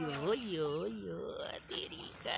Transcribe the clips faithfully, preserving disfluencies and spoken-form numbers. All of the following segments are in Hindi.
यो यो यो तेरी का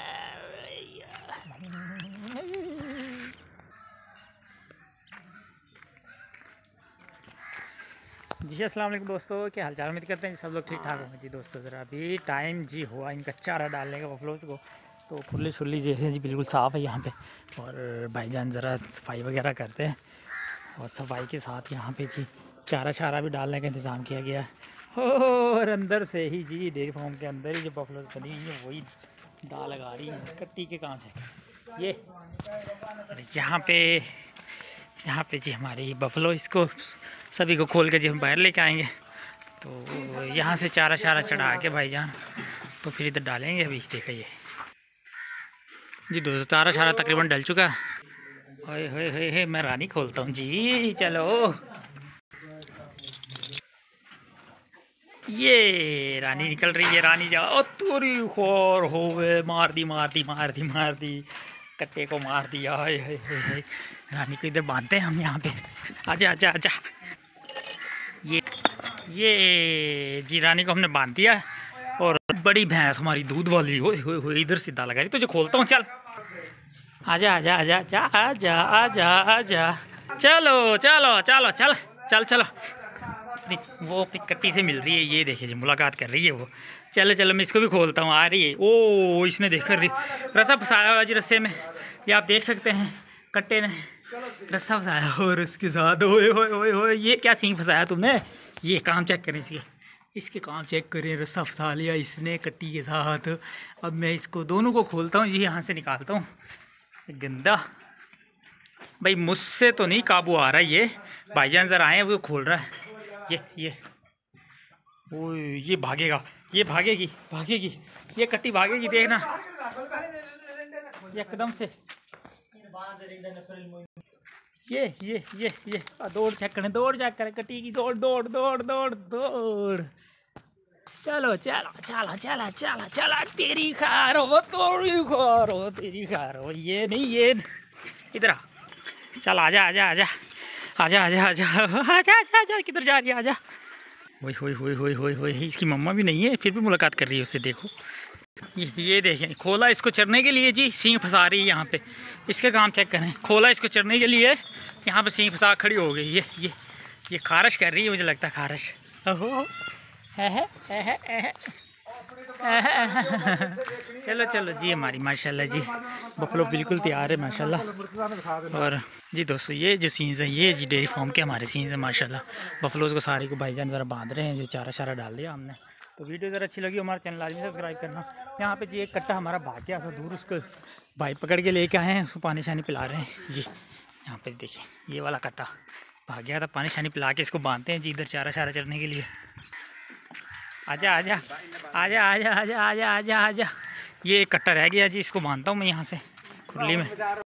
जी अस्सलाम वालेकुम दोस्तों, क्या हालचाल। उम्मीद करते हैं जी सब लोग ठीक ठाक होंगे। जी दोस्तों ज़रा अभी टाइम जी हुआ इनका चारा डालने का बफलोस को, तो खुली शुली जी है जी बिल्कुल साफ़ है यहाँ पे। और भाईजान ज़रा सफाई वगैरह करते हैं और सफाई के साथ यहाँ पे जी चारा शारा भी डालने का इंतज़ाम किया गया है। और अंदर से ही जी डेयरी फार्म के अंदर ही जो बफलोस बनी हुई है वही दाल लगा रही है कट्टी के काम से। ये यहाँ पे यहाँ पे जी हमारी बफलो, इसको सभी को खोल के जी हम बाहर लेके आएंगे। तो यहाँ से चारा शारा चढ़ा के भाईजान तो फिर इधर डालेंगे। अभी देखिए जी दोस्तों चारा शारा तकरीबन डल चुका है। होए होए होए होए मैं रानी खोलता हूँ जी, चलो। ये रानी निकल रही है, रानी जाओ तूरी खोर होवे, मार दी मार दी मार दी मार दी कट्टे को मार दिया। हाय हाय हाय, रानी को इधर बांधते हैं हम यहाँ पे। आजा आजा आजा। ये ये जी रानी को हमने बांध दिया। और बड़ी भैंस हमारी दूध वाली हो इधर सीधा लगा रही, तुझे खोलता हूँ चल। आजा आजा आजा आजा आजा आजा आजा चलो चलो चलो चल चल चलो। वो कट्टी से मिल रही है, ये देखिए जी मुलाकात कर रही है वो। चलो चलो मैं इसको भी खोलता हूँ, आ रही है। ओ इसने देखा रस्सा फंसाया हुआ जी रस्से में, ये आप देख सकते हैं। कट्टे ने रस्सा फंसाया और उसके साथ ओए ओए ओए ओए ये क्या सींग फंसाया तुमने। ये काम चेक करें इसके इसके काम चेक करें। रस्सा फंसा लिया इसने कट्टी के साथ। अब मैं इसको दोनों को खोलता हूँ जी, यहाँ से निकालता हूँ। गंदा भाई मुझसे तो नहीं काबू आ रहा ये। भाईजान जरा आए वो खोल रहा है। ये ये ओ ये भागेगा, ये भागेगी भागेगी ये कट्टी भागेगी, देखना एकदम से। ये ये ये ये दौड़ चेक करें, दौड़ चेक करें कट्टी की, दौड़ दौड़ दौड़ दौड़ दौड़। चलो चलो चलो चलो चलो चलो तेरी खार हो तोड़ी खार हो तेरी खार हो। ये नहीं ये इधर आ, चल आजा आजा आजा आजा आजा आजा आजा आजा आजा किधर जा रही है, आजा। होई होई होई होई होई होई इसकी मम्मा भी नहीं है फिर भी मुलाकात कर रही है उससे। देखो ये ये देखें, खोला इसको चरने के लिए जी, सींग फंसा रही है यहाँ पे। इसके काम चेक करें, खोला इसको चरने के लिए, यहाँ पे सींग फंसा खड़ी हो गई। ये ये ये खारिश कर रही है, मुझे लगता है खारिश। ओहो है है है है चलो चलो जी हमारी माशाल्लाह जी बफलो बिल्कुल तैयार है माशाल्लाह। और जी दोस्तों ये जो सीन्स हैं ये जी डेयरी फार्म के हमारे सीन्स हैं माशाल्लाह। बफलोज़ को सारे को भाईजान ज़रा बांध रहे हैं, जो चारा शारा डाल दिया हमने। तो वीडियो ज़रा अच्छी लगी हमारा चैनल लाजमी सब्सक्राइब करना। यहाँ पे जी एक कट्टा हमारा भाग गया था दूर, उसको भाई पकड़ के लेके आए हैं, उसको पानी शानी पिला रहे हैं जी। यहाँ पे देखिए ये वाला कट्टा भाग गया था, पानी शानी पिला के इसको बांधते हैं जी इधर चारा शारा चढ़ने के लिए। आजा आजा आजा आजा आजा आजा आजा आजा। ये कट्टा रह गया जी, इसको बांधता हूँ मैं यहाँ से खुरली में।